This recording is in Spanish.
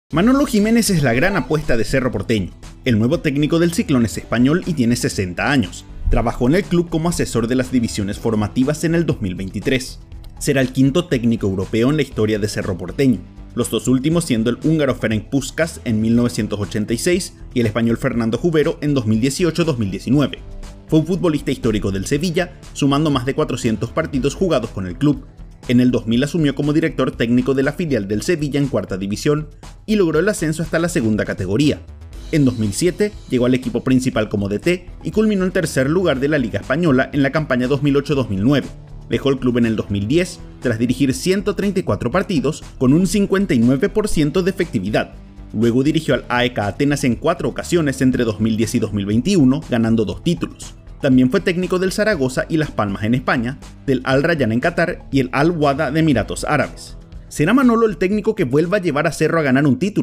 Manolo Jiménez es la gran apuesta de Cerro Porteño. El nuevo técnico del Ciclón es español y tiene 60 años. Trabajó en el club como asesor de las divisiones formativas en el 2023. Será el quinto técnico europeo en la historia de Cerro Porteño, los dos últimos siendo el húngaro Ferenc Puskás en 1986 y el español Fernando Jubero en 2018-2019. Fue un futbolista histórico del Sevilla, sumando más de 400 partidos jugados con el club. En el 2000 asumió como director técnico de la filial del Sevilla en cuarta división y logró el ascenso hasta la segunda categoría. En 2007 llegó al equipo principal como DT y culminó en tercer lugar de la Liga Española en la campaña 2008-2009. Dejó el club en el 2010 tras dirigir 134 partidos con un 59% de efectividad. Luego dirigió al AEK Atenas en 4 ocasiones entre 2010 y 2021, ganando 2 títulos. También fue técnico del Zaragoza y Las Palmas en España, del Al Rayyan en Qatar y el Al Wahda de Emiratos Árabes. ¿Será Manolo el técnico que vuelva a llevar a Cerro a ganar un título?